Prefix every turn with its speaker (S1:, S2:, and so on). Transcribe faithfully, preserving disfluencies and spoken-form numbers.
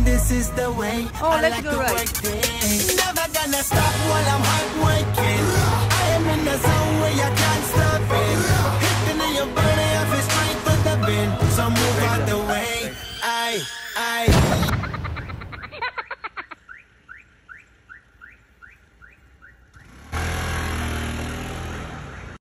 S1: this is the way.
S2: Oh,
S1: I
S2: let's
S1: like
S2: go
S1: to
S2: right.
S1: work things. Never gonna stop while I'm hard working. I am in the zone where you can't stop it. Hitting in your body, I feel straight to the bin. So move out the way. Aye.